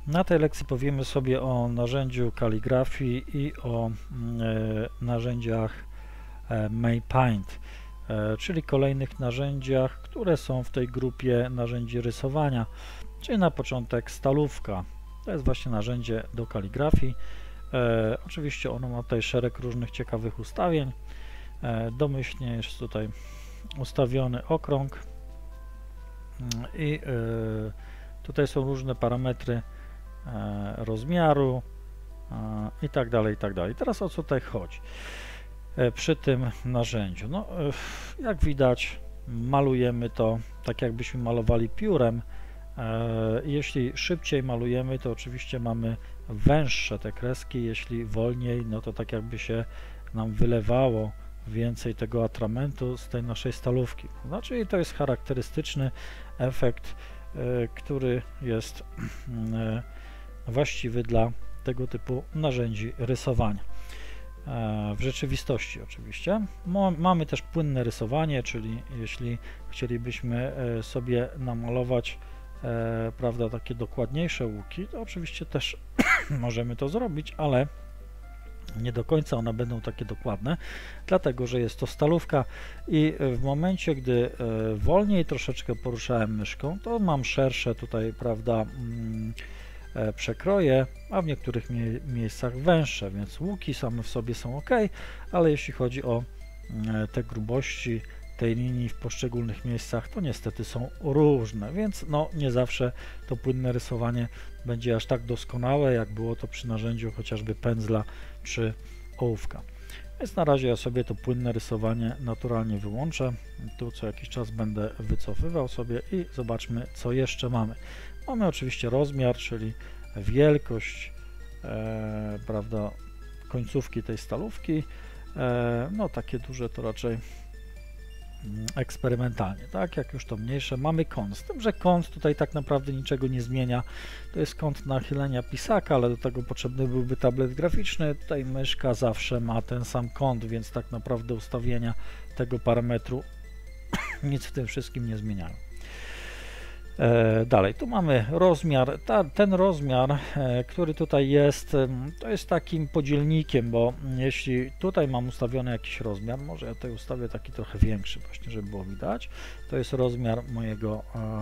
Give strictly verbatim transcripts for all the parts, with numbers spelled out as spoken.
Na tej lekcji powiemy sobie o narzędziu kaligrafii i o e, narzędziach e, MayPaint, e, czyli kolejnych narzędziach, które są w tej grupie narzędzi rysowania, czyli na początek stalówka. To jest właśnie narzędzie do kaligrafii. E, oczywiście ono ma tutaj szereg różnych ciekawych ustawień. E, domyślnie jest tutaj ustawiony okrąg i e, tutaj są różne parametry rozmiaru i tak dalej, i tak dalej. Teraz o co tutaj chodzi przy tym narzędziu? No, jak widać, malujemy to tak, jakbyśmy malowali piórem. Jeśli szybciej malujemy, to oczywiście mamy węższe te kreski, jeśli wolniej, no to tak jakby się nam wylewało więcej tego atramentu z tej naszej stalówki. No, czyli to jest charakterystyczny efekt, który jest właściwy dla tego typu narzędzi rysowania. W rzeczywistości oczywiście. Mamy też płynne rysowanie, czyli jeśli chcielibyśmy sobie namalować prawda, takie dokładniejsze łuki, to oczywiście też możemy to zrobić, ale nie do końca one będą takie dokładne, dlatego że jest to stalówka i w momencie, gdy wolniej troszeczkę poruszałem myszką, to mam szersze tutaj, prawda, przekroje, a w niektórych mie miejscach węższe, więc łuki same w sobie są ok, ale jeśli chodzi o te grubości tej linii w poszczególnych miejscach, to niestety są różne, więc no nie zawsze to płynne rysowanie będzie aż tak doskonałe, jak było to przy narzędziu chociażby pędzla czy ołówka. Więc na razie ja sobie to płynne rysowanie naturalnie wyłączę. Tu co jakiś czas będę wycofywał sobie i zobaczmy, co jeszcze mamy. Mamy oczywiście rozmiar, czyli wielkość e, prawda, końcówki tej stalówki. E, no takie duże to raczej eksperymentalnie, tak? Jak już to mniejsze, mamy kąt. Z tym, że kąt tutaj tak naprawdę niczego nie zmienia. To jest kąt nachylenia pisaka, ale do tego potrzebny byłby tablet graficzny. Tutaj myszka zawsze ma ten sam kąt, więc tak naprawdę ustawienia tego parametru nic w tym wszystkim nie zmieniają. E, dalej, tu mamy rozmiar. Ta, ten rozmiar, e, który tutaj jest, e, to jest takim podzielnikiem, bo jeśli tutaj mam ustawiony jakiś rozmiar, może ja tutaj ustawię taki trochę większy właśnie, żeby było widać, to jest rozmiar mojego,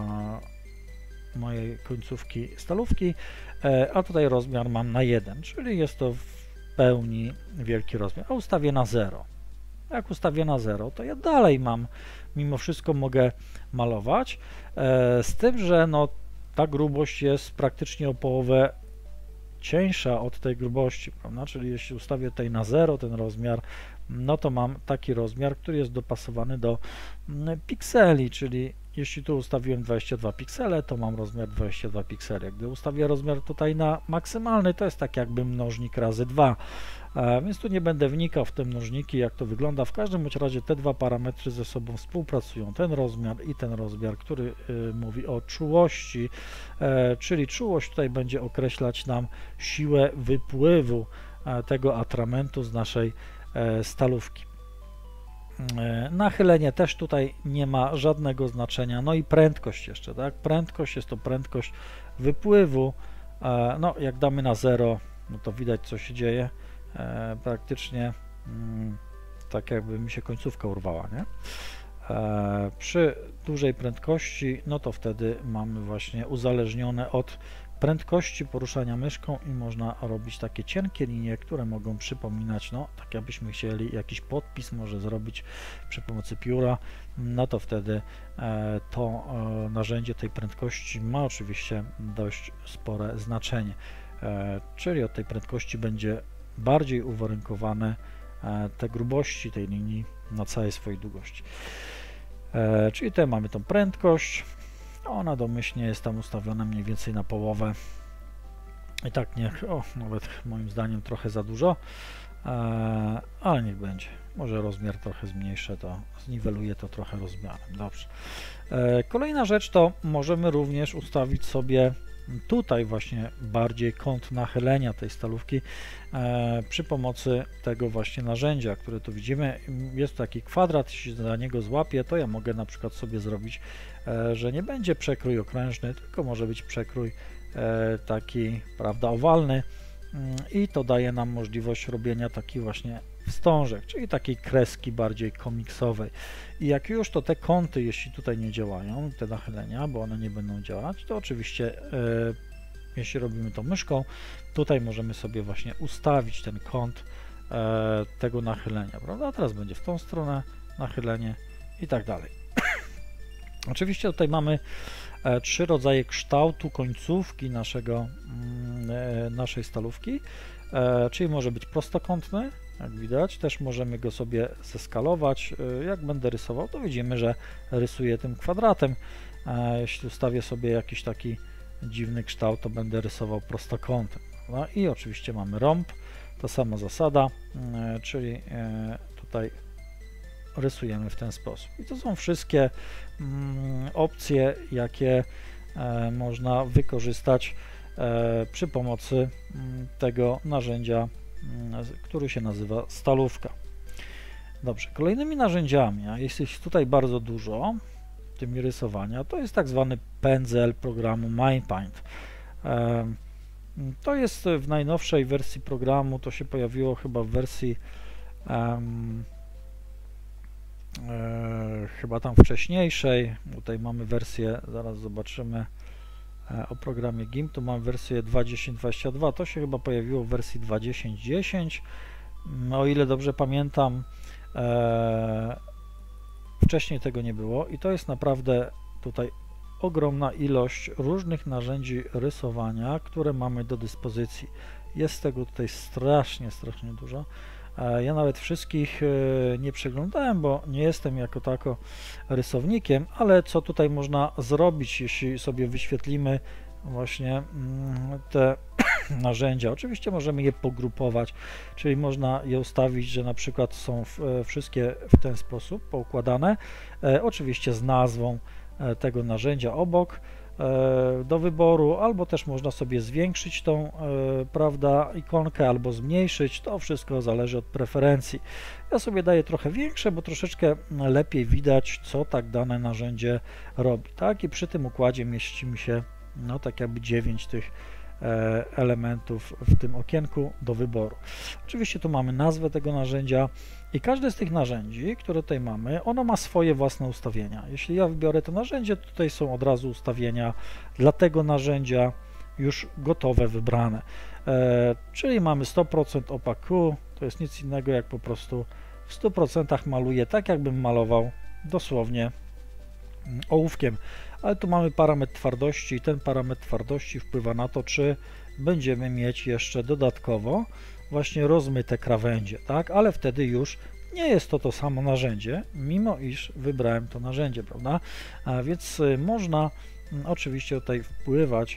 e, mojej końcówki stalówki, e, a tutaj rozmiar mam na jeden, czyli jest to w pełni wielki rozmiar, a ustawię na zero. Jak ustawię na zero, to ja dalej mam, mimo wszystko mogę malować, e, z tym, że no, ta grubość jest praktycznie o połowę cieńsza od tej grubości, prawda? Czyli jeśli ustawię tutaj na zero ten rozmiar, no to mam taki rozmiar, który jest dopasowany do mm, pikseli, czyli jeśli tu ustawiłem dwadzieścia dwa piksele, to mam rozmiar dwadzieścia dwa piksele. Gdy ustawię rozmiar tutaj na maksymalny, to jest tak jakby mnożnik razy dwa. E, więc tu nie będę wnikał w te mnożniki, jak to wygląda. W każdym bądź razie te dwa parametry ze sobą współpracują. Ten rozmiar i ten rozmiar, który y, mówi o czułości, e, czyli czułość tutaj będzie określać nam siłę wypływu e, tego atramentu z naszej e, stalówki. Nachylenie też tutaj nie ma żadnego znaczenia, no i prędkość jeszcze, tak? Prędkość jest to prędkość wypływu, no jak damy na zero, no to widać co się dzieje, e, praktycznie mm, tak jakby mi się końcówka urwała, nie? E, przy dużej prędkości, no to wtedy mamy właśnie uzależnione od prędkości poruszania myszką i można robić takie cienkie linie, które mogą przypominać, no tak jakbyśmy chcieli jakiś podpis może zrobić przy pomocy pióra, no to wtedy e, to e, narzędzie tej prędkości ma oczywiście dość spore znaczenie, e, czyli od tej prędkości będzie bardziej uwarunkowane e, te grubości tej linii na całej swojej długości. E, czyli tutaj mamy tą prędkość. Ona domyślnie jest tam ustawiona mniej więcej na połowę i tak niech, o, nawet moim zdaniem trochę za dużo, e, ale niech będzie. Może rozmiar trochę zmniejszę, to zniweluję to trochę rozmiarem. Dobrze. E, kolejna rzecz to możemy również ustawić sobie tutaj właśnie bardziej kąt nachylenia tej stalówki e, przy pomocy tego właśnie narzędzia, które tu widzimy. Jest taki kwadrat, jeśli za niego złapię, to ja mogę na przykład sobie zrobić, e, że nie będzie przekrój okrężny, tylko może być przekrój taki, prawda, owalny i to daje nam możliwość robienia takich właśnie wstążek, czyli takiej kreski bardziej komiksowej. I jak już to te kąty, jeśli tutaj nie działają, te nachylenia, bo one nie będą działać, to oczywiście e, jeśli robimy to myszką, tutaj możemy sobie właśnie ustawić ten kąt e, tego nachylenia, prawda? Teraz będzie w tą stronę nachylenie i tak dalej. Oczywiście tutaj mamy e, trzy rodzaje kształtu końcówki naszego, e, naszej stalówki, e, czyli może być prostokątny, jak widać, też możemy go sobie zeskalować. E, jak będę rysował, to widzimy, że rysuję tym kwadratem. E, jeśli ustawię sobie jakiś taki dziwny kształt, to będę rysował prostokątem. No i oczywiście mamy rąb, ta sama zasada, e, czyli e, tutaj rysujemy w ten sposób. I to są wszystkie mm, opcje, jakie e, można wykorzystać e, przy pomocy m, tego narzędzia, m, który się nazywa stalówka. Dobrze, kolejnymi narzędziami, a jest ich tutaj bardzo dużo, tymi rysowania, to jest tak zwany pędzel programu MindPaint. E, to jest w najnowszej wersji programu, to się pojawiło chyba w wersji um, E, chyba tam wcześniejszej. Tutaj mamy wersję, zaraz zobaczymy e, o programie GIMP, tu mam wersję dwa dziesięć dwadzieścia dwa, to się chyba pojawiło w wersji dwa dziesięć dziesięć, no, o ile dobrze pamiętam, e, wcześniej tego nie było i to jest naprawdę tutaj ogromna ilość różnych narzędzi rysowania, które mamy do dyspozycji. Jest tego tutaj strasznie, strasznie dużo. Ja nawet wszystkich nie przeglądałem, bo nie jestem jako tako rysownikiem, ale co tutaj można zrobić, jeśli sobie wyświetlimy właśnie te narzędzia. Oczywiście możemy je pogrupować, czyli można je ustawić, że na przykład są wszystkie w ten sposób poukładane, oczywiście z nazwą tego narzędzia obok do wyboru, albo też można sobie zwiększyć tą, prawda, ikonkę, albo zmniejszyć, to wszystko zależy od preferencji. Ja sobie daję trochę większe, bo troszeczkę lepiej widać, co tak dane narzędzie robi, tak, i przy tym układzie mieści mi się, no, tak jakby dziewięć tych elementów w tym okienku do wyboru. Oczywiście tu mamy nazwę tego narzędzia i każde z tych narzędzi, które tutaj mamy, ono ma swoje własne ustawienia. Jeśli ja wybiorę to narzędzie, to tutaj są od razu ustawienia dla tego narzędzia już gotowe, wybrane. E, czyli mamy sto procent opaku, to jest nic innego jak po prostu w stu procentach maluję tak, jakbym malował dosłownie ołówkiem. Ale tu mamy parametr twardości i ten parametr twardości wpływa na to, czy będziemy mieć jeszcze dodatkowo właśnie rozmyte krawędzie, tak? Ale wtedy już nie jest to to samo narzędzie, mimo iż wybrałem to narzędzie, prawda? A więc można oczywiście tutaj wpływać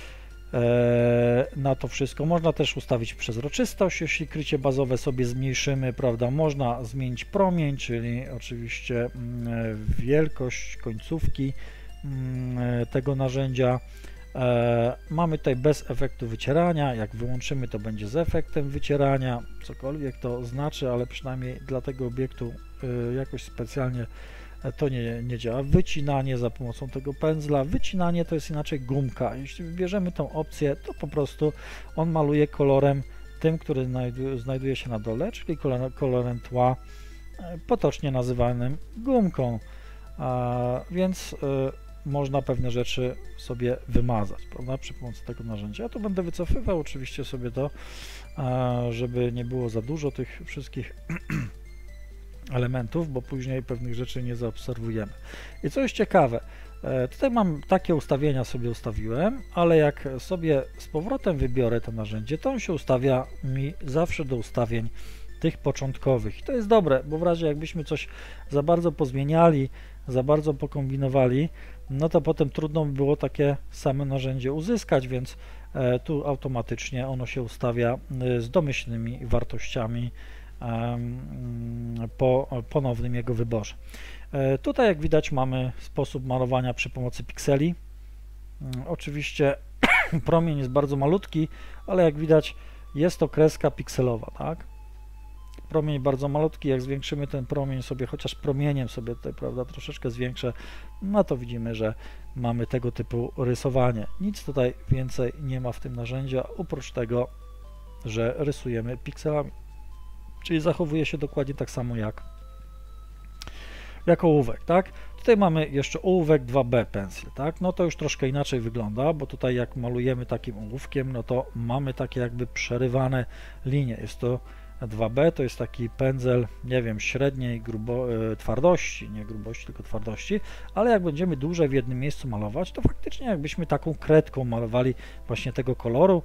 e, na to wszystko. Można też ustawić przezroczystość, jeśli krycie bazowe sobie zmniejszymy, prawda? Można zmienić promień, czyli oczywiście m, wielkość końcówki tego narzędzia. E, mamy tutaj bez efektu wycierania, jak wyłączymy, to będzie z efektem wycierania, cokolwiek to znaczy, ale przynajmniej dla tego obiektu e, jakoś specjalnie to nie, nie działa. Wycinanie za pomocą tego pędzla, wycinanie to jest inaczej gumka. Jeśli wybierzemy tą opcję, to po prostu on maluje kolorem tym, który znajdu, znajduje się na dole, czyli kolor, kolorem tła, e, potocznie nazywanym gumką. A, więc y, można pewne rzeczy sobie wymazać, prawda, przy pomocy tego narzędzia. Ja tu będę wycofywał oczywiście sobie to, a, żeby nie było za dużo tych wszystkich elementów, bo później pewnych rzeczy nie zaobserwujemy. I co jest ciekawe, e, tutaj mam takie ustawienia, sobie ustawiłem, ale jak sobie z powrotem wybiorę to narzędzie, to on się ustawia mi zawsze do ustawień tych początkowych. I to jest dobre, bo w razie jakbyśmy coś za bardzo pozmieniali, za bardzo pokombinowali, no to potem trudno by było takie same narzędzie uzyskać, więc e, tu automatycznie ono się ustawia e, z domyślnymi wartościami e, po ponownym jego wyborze. E, tutaj jak widać mamy sposób malowania przy pomocy pikseli. E, oczywiście promień jest bardzo malutki, ale jak widać jest to kreska pikselowa, tak? promień bardzo malutki, jak zwiększymy ten promień sobie, chociaż promieniem sobie tutaj, prawda, troszeczkę zwiększę, no to widzimy, że mamy tego typu rysowanie. Nic tutaj więcej nie ma w tym narzędziu, oprócz tego, że rysujemy pikselami. Czyli zachowuje się dokładnie tak samo jak, jak ołówek, tak? Tutaj mamy jeszcze ołówek dwa B Pencil, tak? No to już troszkę inaczej wygląda, bo tutaj jak malujemy takim ołówkiem, no to mamy takie jakby przerywane linie. Jest to dwa B, to jest taki pędzel, nie wiem, średniej grubo, e, twardości, nie grubości, tylko twardości, ale jak będziemy dłużej w jednym miejscu malować, to faktycznie jakbyśmy taką kredką malowali właśnie tego koloru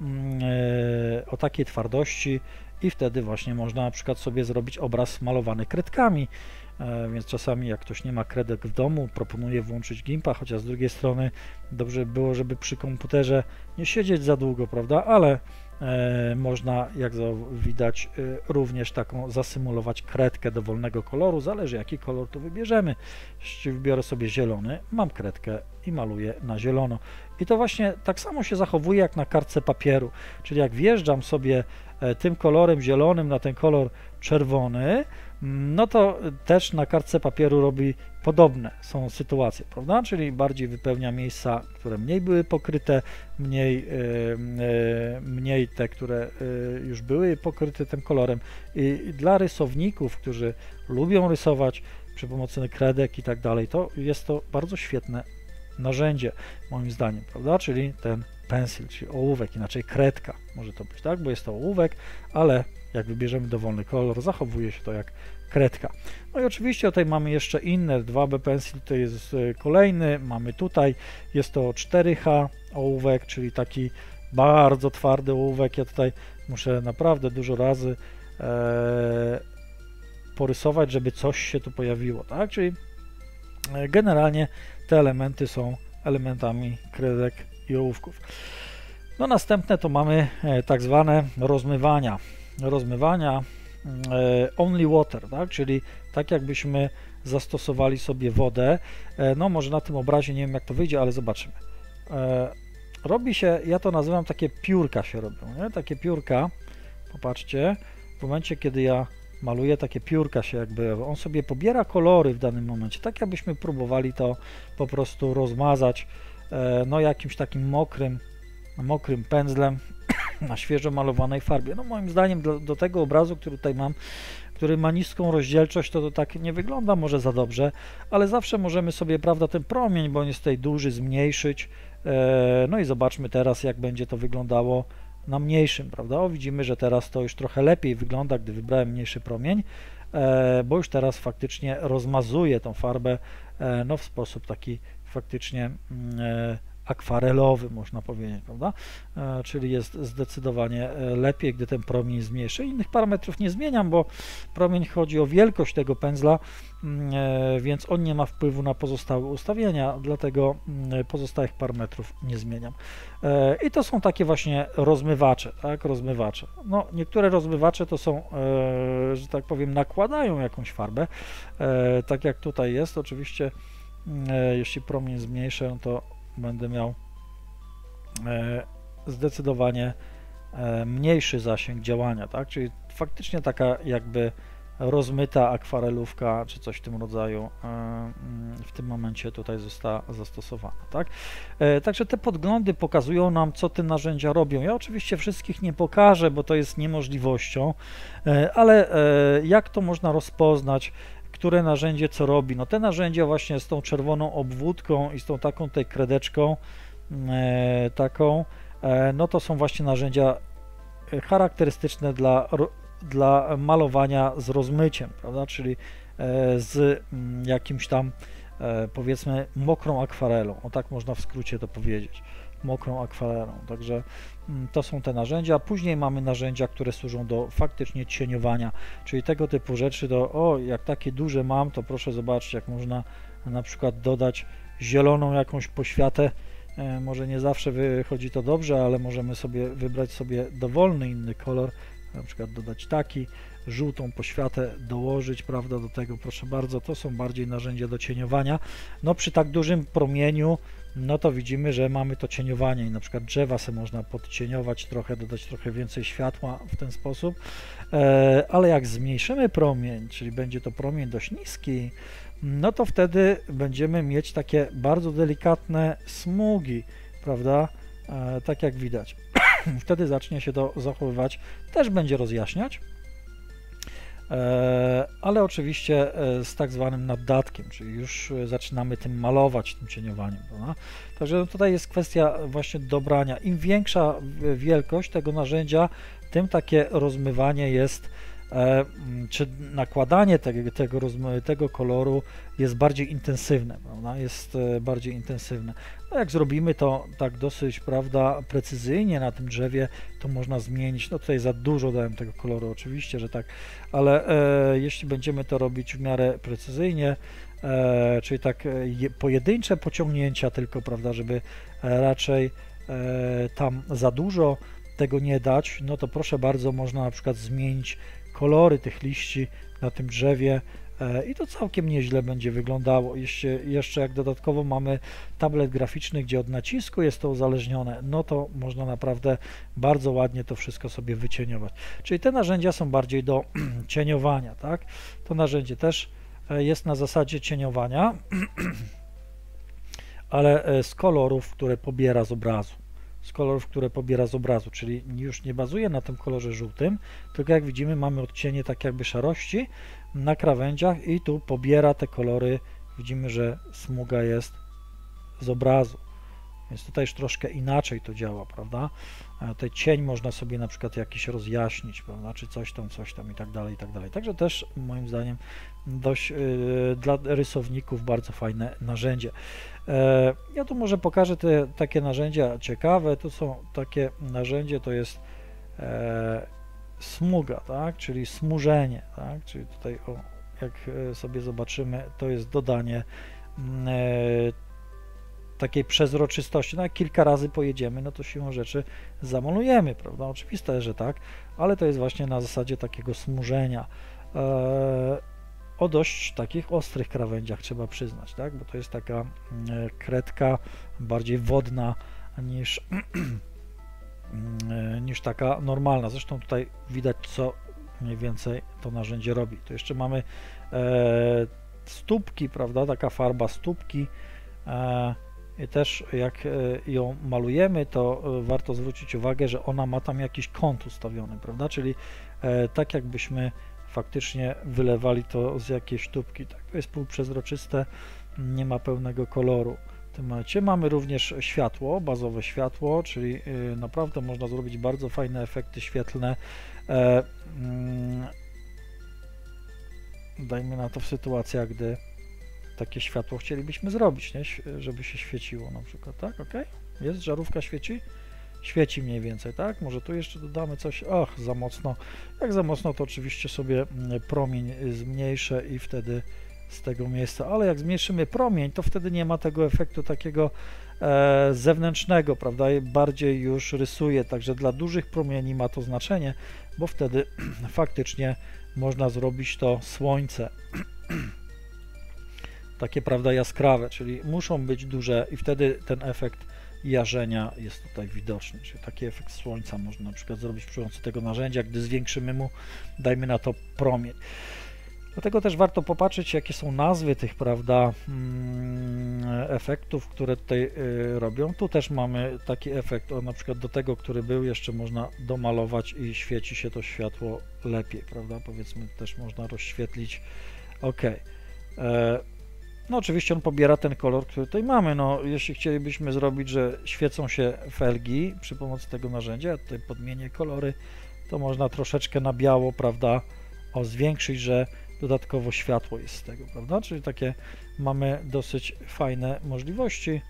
e, o takiej twardości i wtedy właśnie można na przykład sobie zrobić obraz malowany kredkami. Więc czasami jak ktoś nie ma kredek w domu, proponuję włączyć Gimpa, chociaż z drugiej strony dobrze by było, żeby przy komputerze nie siedzieć za długo, prawda, ale e, można, jak widać, e, również taką zasymulować kredkę dowolnego koloru, zależy jaki kolor tu wybierzemy. Jeśli wybiorę sobie zielony, mam kredkę i maluję na zielono. I to właśnie tak samo się zachowuje jak na kartce papieru, czyli jak wjeżdżam sobie e, tym kolorem zielonym na ten kolor czerwony, no to też na kartce papieru robi podobne są sytuacje, prawda? Czyli bardziej wypełnia miejsca, które mniej były pokryte, mniej, yy, mniej te, które yy, już były pokryte tym kolorem. I dla rysowników, którzy lubią rysować przy pomocy kredek i tak dalej, to jest to bardzo świetne narzędzie, moim zdaniem, prawda? Czyli ten pencil, czyli ołówek, inaczej kredka może to być, tak? Bo jest to ołówek, ale jak wybierzemy dowolny kolor, zachowuje się to jak kredka. No i oczywiście tutaj mamy jeszcze inne, dwa B Pencil to jest kolejny, mamy tutaj, jest to cztery H ołówek, czyli taki bardzo twardy ołówek. Ja tutaj muszę naprawdę dużo razy e, porysować, żeby coś się tu pojawiło, tak? Czyli generalnie te elementy są elementami kredek i ołówków. No następne to mamy e, tak zwane rozmywania. Rozmywania e, only water, tak? Czyli tak jakbyśmy zastosowali sobie wodę. E, no może na tym obrazie nie wiem jak to wyjdzie, ale zobaczymy. E, robi się, ja to nazywam takie piórka się robią, nie? Takie piórka, popatrzcie, w momencie kiedy ja maluję, takie piórka się jakby, on sobie pobiera kolory w danym momencie, tak jakbyśmy próbowali to po prostu rozmazać e, no jakimś takim mokrym, mokrym pędzlem na świeżo malowanej farbie. No moim zdaniem do, do tego obrazu, który tutaj mam, który ma niską rozdzielczość, to, to tak nie wygląda może za dobrze, ale zawsze możemy sobie, prawda, ten promień, bo on jest tutaj duży, zmniejszyć. E, no i zobaczmy teraz, jak będzie to wyglądało na mniejszym, prawda? O, widzimy, że teraz to już trochę lepiej wygląda, gdy wybrałem mniejszy promień, e, bo już teraz faktycznie rozmazuje tą farbę e, no w sposób taki faktycznie e, akwarelowy, można powiedzieć, prawda? E, czyli jest zdecydowanie lepiej, gdy ten promień zmniejszy. Innych parametrów nie zmieniam, bo promień chodzi o wielkość tego pędzla, e, więc on nie ma wpływu na pozostałe ustawienia, dlatego e, pozostałych parametrów nie zmieniam. E, I to są takie właśnie rozmywacze, tak? Rozmywacze. No, niektóre rozmywacze to są, e, że tak powiem, nakładają jakąś farbę, e, tak jak tutaj jest. Oczywiście, e, jeśli promień zmniejszę, to będę miał e, zdecydowanie e, mniejszy zasięg działania, tak? Czyli faktycznie taka jakby rozmyta akwarelówka czy coś w tym rodzaju e, w tym momencie tutaj została zastosowana, tak? E, także te podglądy pokazują nam, co te narzędzia robią. Ja oczywiście wszystkich nie pokażę, bo to jest niemożliwością, e, ale e, jak to można rozpoznać, które narzędzie co robi? No te narzędzia właśnie z tą czerwoną obwódką i z tą taką tej kredeczką e, taką, e, no to są właśnie narzędzia charakterystyczne dla, dla malowania z rozmyciem, prawda? Czyli e, z m, jakimś tam e, powiedzmy mokrą akwarelą, o tak można w skrócie to powiedzieć, mokrą akwarelą. Także m, to są te narzędzia. Później mamy narzędzia, które służą do faktycznie cieniowania, czyli tego typu rzeczy. Do, o, jak takie duże mam, to proszę zobaczyć, jak można na przykład dodać zieloną jakąś poświatę. E, może nie zawsze wychodzi to dobrze, ale możemy sobie wybrać sobie dowolny inny kolor, na przykład dodać taki, żółtą poświatę dołożyć, prawda, do tego, proszę bardzo, to są bardziej narzędzia do cieniowania. No przy tak dużym promieniu, no to widzimy, że mamy to cieniowanie i na przykład drzewa sobie można podcieniować trochę, dodać trochę więcej światła w ten sposób, e, ale jak zmniejszymy promień, czyli będzie to promień dość niski, no to wtedy będziemy mieć takie bardzo delikatne smugi, prawda, e, tak jak widać. Wtedy zacznie się to zachowywać, też będzie rozjaśniać, e, ale oczywiście e, z tak zwanym naddatkiem, czyli już zaczynamy tym malować, tym cieniowaniem, prawda? Także no tutaj jest kwestia właśnie dobrania. Im większa wielkość tego narzędzia, tym takie rozmywanie jest, e, czy nakładanie tego, tego, tego koloru jest bardziej intensywne, prawda? Jest e, bardziej intensywne. No jak zrobimy to tak dosyć, prawda, precyzyjnie na tym drzewie, to można zmienić. No tutaj za dużo dałem tego koloru, oczywiście, że tak, ale e, jeśli będziemy to robić w miarę precyzyjnie, e, czyli tak e, pojedyncze pociągnięcia tylko, prawda, żeby e, raczej e, tam za dużo tego nie dać, no to proszę bardzo, można na przykład zmienić kolory tych liści na tym drzewie i to całkiem nieźle będzie wyglądało. Jeszcze, jeszcze jak dodatkowo mamy tablet graficzny, gdzie od nacisku jest to uzależnione, no to można naprawdę bardzo ładnie to wszystko sobie wycieniować. Czyli te narzędzia są bardziej do cieniowania, tak? To narzędzie też jest na zasadzie cieniowania, ale z kolorów, które pobiera z obrazu. Z kolorów, które pobiera z obrazu, czyli już nie bazuje na tym kolorze żółtym, tylko jak widzimy mamy odcienie tak jakby szarości na krawędziach i tu pobiera te kolory, widzimy, że smuga jest z obrazu, więc tutaj już troszkę inaczej to działa, prawda? Tutaj cień można sobie na przykład jakiś rozjaśnić, prawda, czy coś tam, coś tam i tak dalej, i tak dalej. Także też moim zdaniem dość yy, dla rysowników bardzo fajne narzędzie. Yy, ja tu może pokażę te takie narzędzia ciekawe, to są takie narzędzie, to jest yy, smuga, tak, czyli smużenie, tak, czyli tutaj o, jak sobie zobaczymy, to jest dodanie yy, takiej przezroczystości. No jak kilka razy pojedziemy, no to siłą rzeczy zamalujemy, prawda? Oczywiste, że tak, ale to jest właśnie na zasadzie takiego smużenia. Eee, o dość takich ostrych krawędziach trzeba przyznać, tak? Bo to jest taka e, kredka bardziej wodna niż, e, niż taka normalna. Zresztą tutaj widać, co mniej więcej to narzędzie robi. Tu jeszcze mamy e, stópki, prawda? Taka farba stópki. E, I też jak ją malujemy, to warto zwrócić uwagę, że ona ma tam jakiś kąt ustawiony, prawda? Czyli e, tak jakbyśmy faktycznie wylewali to z jakiejś tubki. Tak, to jest półprzezroczyste, nie ma pełnego koloru. W tym momencie mamy również światło, bazowe światło, czyli y, naprawdę można zrobić bardzo fajne efekty świetlne. E, mm, dajmy na to w sytuacjach, gdy takie światło chcielibyśmy zrobić, nie? Żeby się świeciło na przykład, tak? Ok? Jest, żarówka świeci? Świeci mniej więcej, tak? Może tu jeszcze dodamy coś, ach, za mocno. Jak za mocno, to oczywiście sobie promień zmniejszę i wtedy z tego miejsca, ale jak zmniejszymy promień, to wtedy nie ma tego efektu takiego e, zewnętrznego, prawda? Bardziej już rysuje, także dla dużych promieni ma to znaczenie, bo wtedy faktycznie można zrobić to słońce. Takie, prawda, jaskrawe, czyli muszą być duże i wtedy ten efekt jarzenia jest tutaj widoczny, czyli taki efekt słońca można na przykład zrobić przy pomocy tego narzędzia, gdy zwiększymy mu, dajmy na to, promień. Dlatego też warto popatrzeć, jakie są nazwy tych, prawda, efektów, które tutaj y, robią. Tu też mamy taki efekt, o, na przykład do tego, który był, jeszcze można domalować i świeci się to światło lepiej, prawda, powiedzmy, też można rozświetlić. Ok. E, No oczywiście on pobiera ten kolor, który tutaj mamy. No, jeśli chcielibyśmy zrobić, że świecą się felgi przy pomocy tego narzędzia, ja tutaj podmienię kolory, to można troszeczkę na biało, prawda, o, zwiększyć, że dodatkowo światło jest z tego, prawda, czyli takie mamy dosyć fajne możliwości,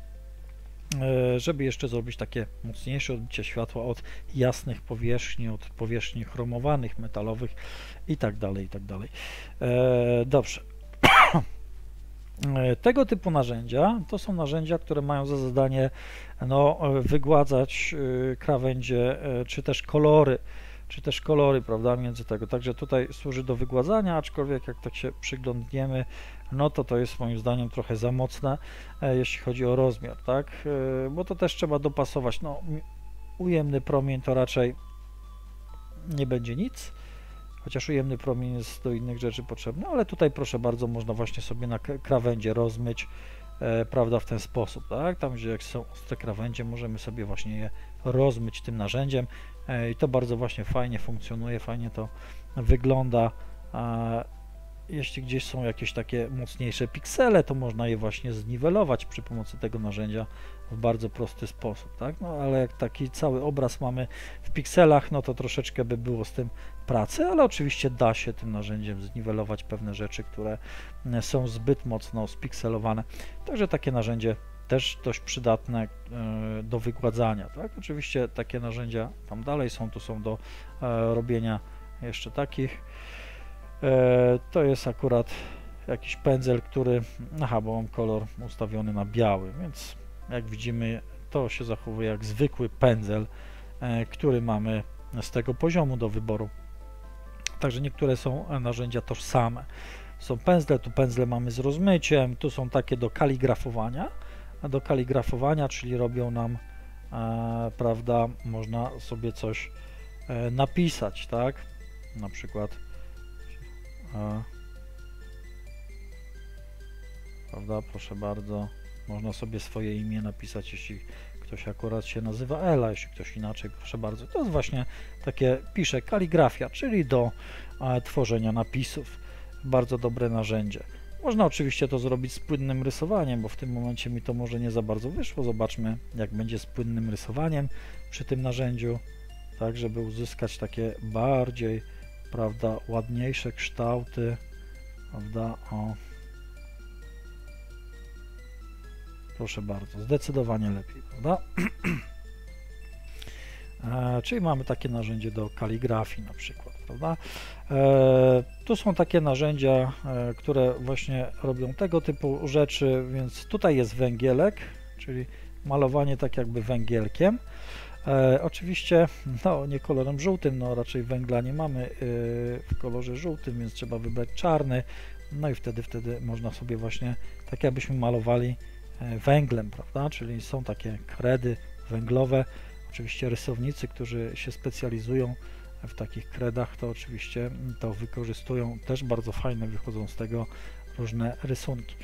żeby jeszcze zrobić takie mocniejsze odbicie światła od jasnych powierzchni, od powierzchni chromowanych, metalowych i tak dalej, i tak dalej. Dobrze. Tego typu narzędzia to są narzędzia, które mają za zadanie no, wygładzać krawędzie czy też kolory czy też kolory, prawda, między tego. Także tutaj służy do wygładzania, aczkolwiek jak tak się przyglądniemy, no to to jest moim zdaniem trochę za mocne, e, jeśli chodzi o rozmiar, tak, e, bo to też trzeba dopasować. No, ujemny promień to raczej nie będzie nic, chociaż ujemny promień jest do innych rzeczy potrzebny, ale tutaj proszę bardzo, można właśnie sobie na krawędzie rozmyć, e, prawda, w ten sposób, tak, tam gdzie jak są ostre krawędzie, możemy sobie właśnie je rozmyć tym narzędziem e, i to bardzo właśnie fajnie funkcjonuje, fajnie to wygląda. E, jeśli gdzieś są jakieś takie mocniejsze piksele, to można je właśnie zniwelować przy pomocy tego narzędzia w bardzo prosty sposób, tak? No ale jak taki cały obraz mamy w pikselach, no to troszeczkę by było z tym pracy, ale oczywiście da się tym narzędziem zniwelować pewne rzeczy, które są zbyt mocno spikselowane. Także takie narzędzie też dość przydatne do wygładzania, tak? Oczywiście takie narzędzia tam dalej są, tu są do robienia jeszcze takich. To jest akurat jakiś pędzel, który, aha, bo mam kolor ustawiony na biały, więc jak widzimy, to się zachowuje jak zwykły pędzel, który mamy z tego poziomu do wyboru. Także niektóre są narzędzia tożsame. Są pędzle, tu pędzle mamy z rozmyciem, tu są takie do kaligrafowania, a do kaligrafowania, czyli robią nam, e, prawda, można sobie coś e, napisać, tak, na przykład e, prawda, proszę bardzo, można sobie swoje imię napisać, jeśli ktoś akurat się nazywa Ela, jeśli ktoś inaczej, proszę bardzo. To jest właśnie takie, pisze, kaligrafia, czyli do e, tworzenia napisów. Bardzo dobre narzędzie. Można oczywiście to zrobić z płynnym rysowaniem, bo w tym momencie mi to może nie za bardzo wyszło. Zobaczmy, jak będzie z płynnym rysowaniem przy tym narzędziu, tak, żeby uzyskać takie bardziej, prawda, ładniejsze kształty, prawda, o. Proszę bardzo, zdecydowanie lepiej, prawda? E, czyli mamy takie narzędzie do kaligrafii na przykład, prawda? E, tu są takie narzędzia, e, które właśnie robią tego typu rzeczy, więc tutaj jest węgielek, czyli malowanie tak jakby węgielkiem. E, oczywiście, no nie kolorem żółtym, no raczej węgla nie mamy e, w kolorze żółtym, więc trzeba wybrać czarny, no i wtedy, wtedy można sobie właśnie, tak jakbyśmy malowali węglem, prawda, czyli są takie kredy węglowe. Oczywiście rysownicy, którzy się specjalizują w takich kredach, to oczywiście to wykorzystują, też bardzo fajne wychodzą z tego różne rysunki.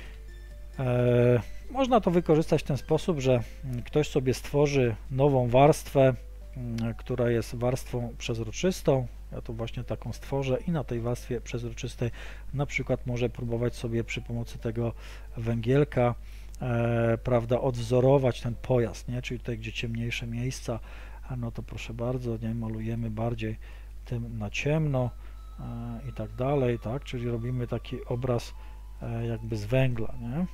E, można to wykorzystać w ten sposób, że ktoś sobie stworzy nową warstwę, która jest warstwą przezroczystą. Ja tu właśnie taką stworzę i na tej warstwie przezroczystej na przykład może próbować sobie przy pomocy tego węgielka E, prawda, odwzorować ten pojazd, nie? Czyli tutaj, gdzie ciemniejsze miejsca, no to proszę bardzo, nie, malujemy bardziej tym na ciemno e, i tak dalej, tak, czyli robimy taki obraz e, jakby z węgla, nie?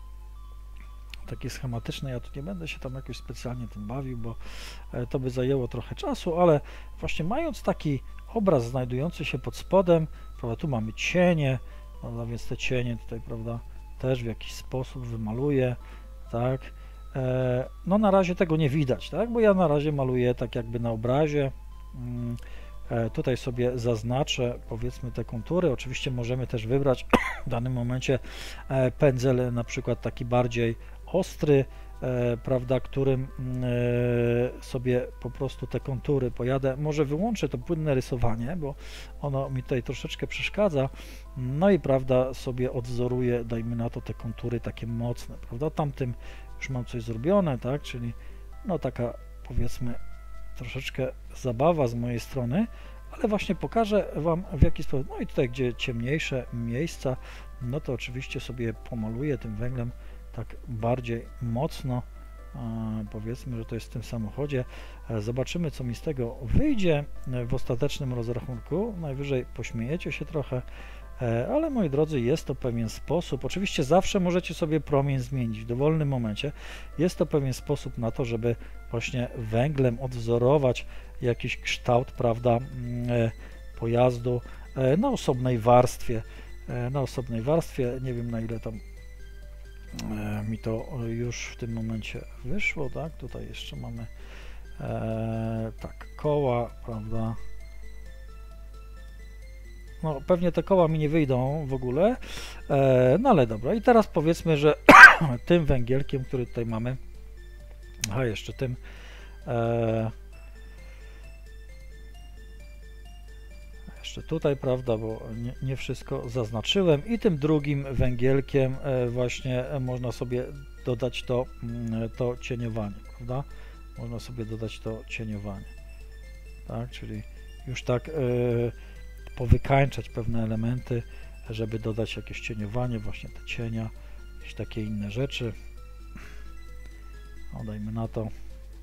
Taki schematyczny, ja tu nie będę się tam jakoś specjalnie tym bawił, bo e, to by zajęło trochę czasu, ale właśnie mając taki obraz znajdujący się pod spodem, prawda, tu mamy cienie, prawda, więc te cienie tutaj, prawda, też w jakiś sposób wymaluję, tak, e, no na razie tego nie widać, tak, bo ja na razie maluję tak jakby na obrazie, e, tutaj sobie zaznaczę, powiedzmy, te kontury. Oczywiście możemy też wybrać w danym momencie e, pędzel na przykład taki bardziej ostry, e, prawda, którym e, sobie po prostu te kontury pojadę. Może wyłączę to płynne rysowanie, bo ono mi tutaj troszeczkę przeszkadza. No i, prawda, sobie odwzoruję, dajmy na to, te kontury takie mocne, prawda. Tamtym już mam coś zrobione, tak, czyli no taka, powiedzmy, troszeczkę zabawa z mojej strony, ale właśnie pokażę Wam, w jaki sposób. No i tutaj, gdzie ciemniejsze miejsca, no to oczywiście sobie pomaluję tym węglem tak bardziej mocno, powiedzmy, że to jest w tym samochodzie. Zobaczymy, co mi z tego wyjdzie w ostatecznym rozrachunku. Najwyżej pośmiejecie się trochę, ale moi drodzy, jest to pewien sposób. Oczywiście zawsze możecie sobie promień zmienić w dowolnym momencie. Jest to pewien sposób na to, żeby właśnie węglem odwzorować jakiś kształt, prawda, pojazdu na osobnej warstwie. Na osobnej warstwie, nie wiem, na ile tam mi to już w tym momencie wyszło, tak, tutaj jeszcze mamy e, tak, koła, prawda, no pewnie te koła mi nie wyjdą w ogóle, e, no ale dobra, i teraz powiedzmy, że tym węgielkiem, który tutaj mamy, a jeszcze tym e, jeszcze tutaj, prawda, bo nie, nie wszystko zaznaczyłem, i tym drugim węgielkiem e, właśnie można sobie dodać to, to cieniowanie, prawda, można sobie dodać to cieniowanie, tak, czyli już tak e, powykańczać pewne elementy, żeby dodać jakieś cieniowanie, właśnie te cienia, jakieś takie inne rzeczy. O, dajmy na to.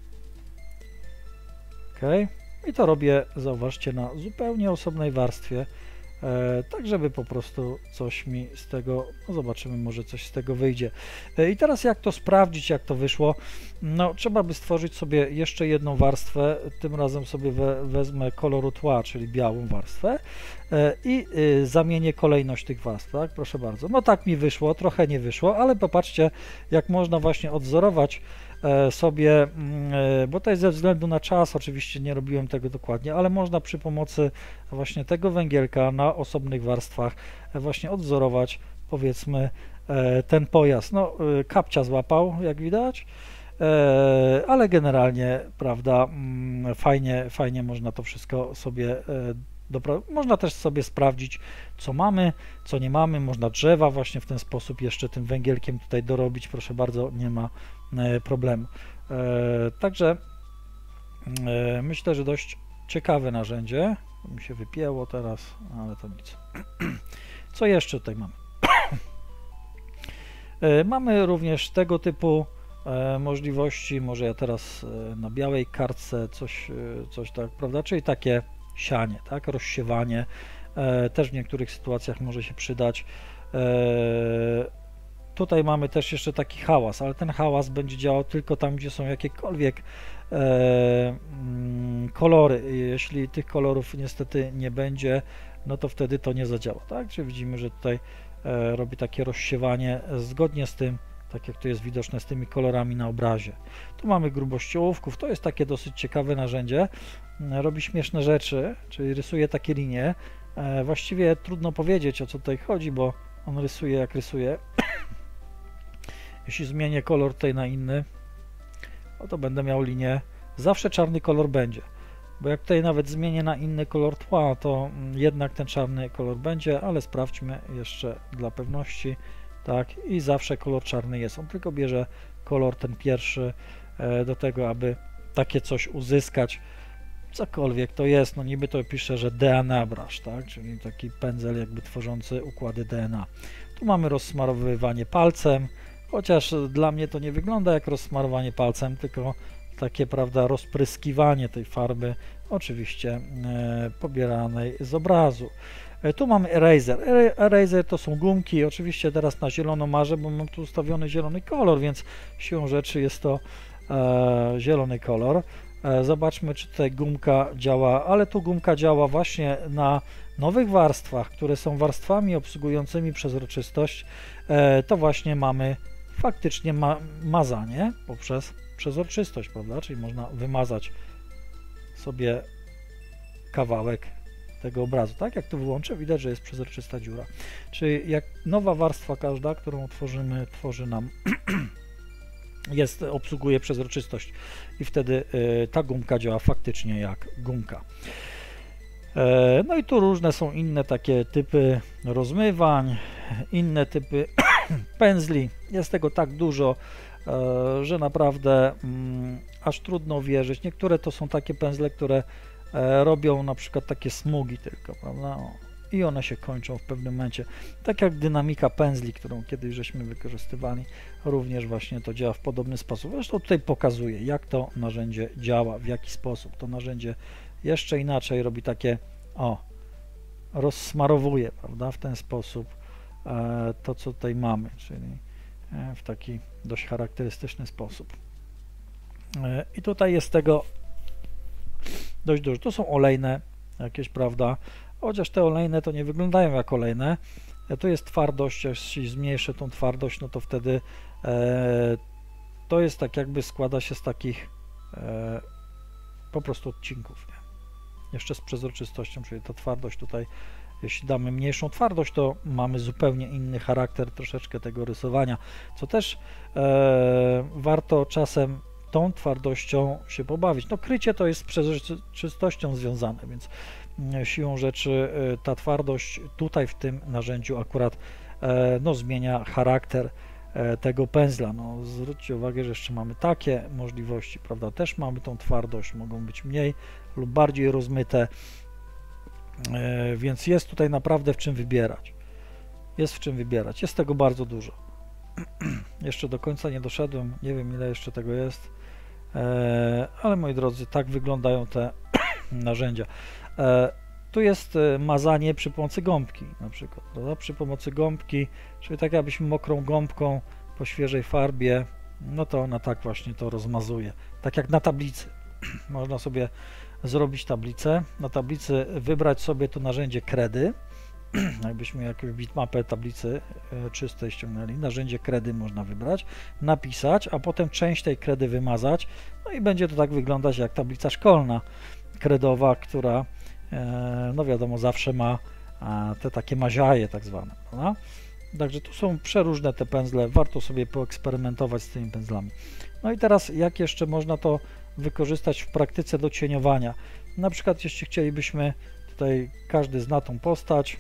OK. I to robię, zauważcie, na zupełnie osobnej warstwie, e, tak żeby po prostu coś mi z tego, no zobaczymy, może coś z tego wyjdzie. E, I teraz jak to sprawdzić, jak to wyszło? No trzeba by stworzyć sobie jeszcze jedną warstwę, tym razem sobie we, wezmę koloru tła, czyli białą warstwę e, i e, zamienię kolejność tych warstw, tak? Proszę bardzo. No tak mi wyszło, trochę nie wyszło, ale popatrzcie, jak można właśnie odwzorować sobie, bo to jest ze względu na czas, oczywiście nie robiłem tego dokładnie, ale można przy pomocy właśnie tego węgielka na osobnych warstwach właśnie odwzorować, powiedzmy, ten pojazd. No, kapcia złapał, jak widać, ale generalnie, prawda, fajnie, fajnie można to wszystko sobie Dobra, można też sobie sprawdzić, co mamy, co nie mamy, można drzewa właśnie w ten sposób jeszcze tym węgielkiem tutaj dorobić, proszę bardzo, nie ma e, problemu. E, także e, myślę, że dość ciekawe narzędzie. To mi się wypięło teraz, ale to nic. Co jeszcze tutaj mamy? e, mamy również tego typu e, możliwości, może ja teraz e, na białej kartce coś, e, coś tak, prawda, czyli takie sianie, tak, rozsiewanie, e, też w niektórych sytuacjach może się przydać. E, tutaj mamy też jeszcze taki hałas, ale ten hałas będzie działał tylko tam, gdzie są jakiekolwiek e, mm, kolory. Jeśli tych kolorów niestety nie będzie, no to wtedy to nie zadziała, tak, czyli widzimy, że tutaj e, robi takie rozsiewanie zgodnie z tym, tak jak to jest widoczne, z tymi kolorami na obrazie. Tu mamy grubość ołówków, to jest takie dosyć ciekawe narzędzie, robi śmieszne rzeczy, czyli rysuje takie linie. E, właściwie trudno powiedzieć, o co tutaj chodzi, bo on rysuje jak rysuje. Jeśli zmienię kolor tutaj na inny, no to będę miał linię, zawsze czarny kolor będzie, bo jak tutaj nawet zmienię na inny kolor tła, to jednak ten czarny kolor będzie, ale sprawdźmy jeszcze dla pewności. Tak, i zawsze kolor czarny jest, on tylko bierze kolor ten pierwszy e, do tego, aby takie coś uzyskać, cokolwiek to jest, no niby to pisze, że D N A brush, tak, czyli taki pędzel jakby tworzący układy D N A. Tu mamy rozsmarowywanie palcem, chociaż dla mnie to nie wygląda jak rozsmarowanie palcem, tylko takie, prawda, rozpryskiwanie tej farby, oczywiście e, pobieranej z obrazu. Tu mamy eraser. Eraser to są gumki, oczywiście teraz na zielono marzę, bo mam tu ustawiony zielony kolor, więc siłą rzeczy jest to e, zielony kolor. E, zobaczmy, czy tutaj gumka działa, ale tu gumka działa właśnie na nowych warstwach, które są warstwami obsługującymi przezroczystość. E, to właśnie mamy faktycznie ma mazanie poprzez przezroczystość, prawda? Czyli można wymazać sobie kawałek tego obrazu, tak? Jak to wyłączę, widać, że jest przezroczysta dziura. Czyli jak nowa warstwa każda, którą tworzymy, tworzy nam, jest, obsługuje przezroczystość i wtedy y, ta gumka działa faktycznie jak gumka. E, no i tu różne są inne takie typy rozmywań, inne typy pędzli. Jest tego tak dużo, e, że naprawdę mm, aż trudno wierzyć. Niektóre to są takie pędzle, które e, robią na przykład takie smugi tylko, prawda? O, i one się kończą w pewnym momencie. Tak jak dynamika pędzli, którą kiedyś żeśmy wykorzystywali, również właśnie to działa w podobny sposób. Zresztą tutaj pokazuję, jak to narzędzie działa, w jaki sposób. To narzędzie jeszcze inaczej robi takie, o, rozsmarowuje, prawda, w ten sposób e, to, co tutaj mamy, czyli e, w taki dość charakterystyczny sposób. E, I tutaj jest tego dość dużo. Tu są olejne jakieś, prawda, chociaż te olejne to nie wyglądają jak olejne. E, tu jest twardość, jeśli zmniejszę tą twardość, no to wtedy e, to jest tak jakby składa się z takich e, po prostu odcinków, nie? Jeszcze z przezroczystością, czyli ta twardość tutaj, jeśli damy mniejszą twardość, to mamy zupełnie inny charakter troszeczkę tego rysowania, co też e, warto czasem tą twardością się pobawić. No krycie to jest z przezroczystością związane, więc siłą rzeczy ta twardość tutaj w tym narzędziu akurat e, no, zmienia charakter e, tego pędzla. No, zwróćcie uwagę, że jeszcze mamy takie możliwości, prawda? Też mamy tą twardość, mogą być mniej lub bardziej rozmyte, e, więc jest tutaj naprawdę w czym wybierać. Jest w czym wybierać. Jest tego bardzo dużo. Jeszcze do końca nie doszedłem, nie wiem ile jeszcze tego jest, e, ale moi drodzy, tak wyglądają te narzędzia. E, tu jest mazanie przy pomocy gąbki na przykład, prawda? Przy pomocy gąbki, czyli tak jakbyśmy mokrą gąbką po świeżej farbie, no to ona tak właśnie to rozmazuje, tak jak na tablicy. Można sobie zrobić tablicę, na tablicy wybrać sobie to narzędzie kredy, jakbyśmy jakąś bitmapę tablicy czystej ściągnęli, narzędzie kredy można wybrać, napisać, a potem część tej kredy wymazać, no i będzie to tak wyglądać jak tablica szkolna kredowa, która no wiadomo zawsze ma te takie maziaje tak zwane, prawda? Także tu są przeróżne te pędzle, warto sobie poeksperymentować z tymi pędzlami. No i teraz jak jeszcze można to wykorzystać w praktyce do cieniowania? Na przykład jeśli chcielibyśmy, tutaj każdy zna tą postać,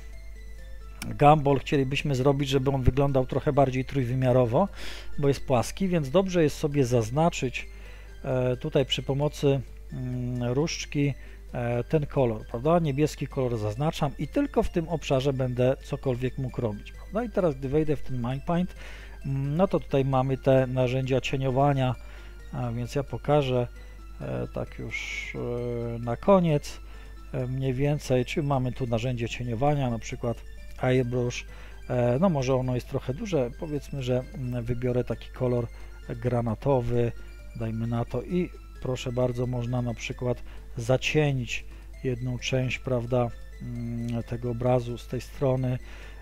Gumball, chcielibyśmy zrobić, żeby on wyglądał trochę bardziej trójwymiarowo, bo jest płaski, więc dobrze jest sobie zaznaczyć tutaj przy pomocy różdżki ten kolor, prawda? Niebieski kolor zaznaczam i tylko w tym obszarze będę cokolwiek mógł robić, prawda? I teraz gdy wejdę w ten MyPaint, no to tutaj mamy te narzędzia cieniowania, a więc ja pokażę tak już na koniec mniej więcej, czyli mamy tu narzędzie cieniowania, na przykład Airbrush, no może ono jest trochę duże, powiedzmy, że wybiorę taki kolor granatowy, dajmy na to i proszę bardzo, można na przykład zacienić jedną część, prawda, tego obrazu z tej strony.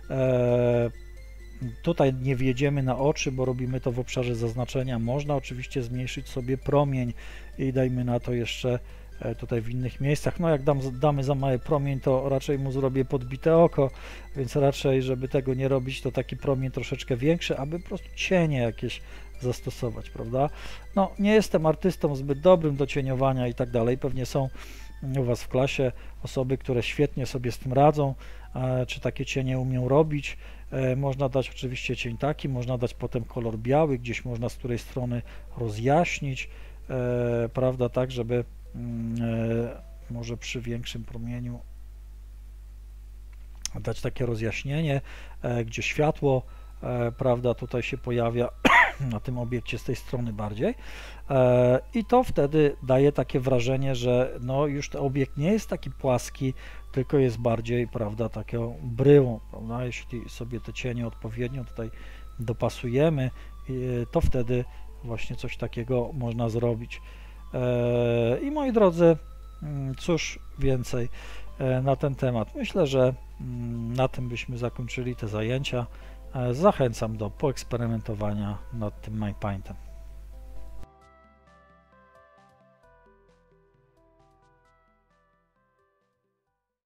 E, tutaj nie wjedziemy na oczy, bo robimy to w obszarze zaznaczenia. Można oczywiście zmniejszyć sobie promień i dajmy na to jeszcze tutaj w innych miejscach. No jak dam, damy za mały promień, to raczej mu zrobię podbite oko, więc raczej, żeby tego nie robić, to taki promień troszeczkę większy, aby po prostu cienie jakieś zastosować, prawda? No nie jestem artystą zbyt dobrym do cieniowania i tak dalej, pewnie są u Was w klasie osoby, które świetnie sobie z tym radzą, czy takie cienie umią robić. Można dać oczywiście cień taki, można dać potem kolor biały, gdzieś można z której strony rozjaśnić, prawda, tak, żeby może przy większym promieniu dać takie rozjaśnienie, gdzie światło, prawda, tutaj się pojawia na tym obiekcie z tej strony bardziej i to wtedy daje takie wrażenie, że no już ten obiekt nie jest taki płaski, tylko jest bardziej, prawda, taką bryłą, prawda? Jeśli sobie te cienie odpowiednio tutaj dopasujemy, to wtedy właśnie coś takiego można zrobić. I moi drodzy, cóż więcej na ten temat. Myślę, że na tym byśmy zakończyli te zajęcia. Zachęcam do poeksperymentowania nad tym MyPaintem.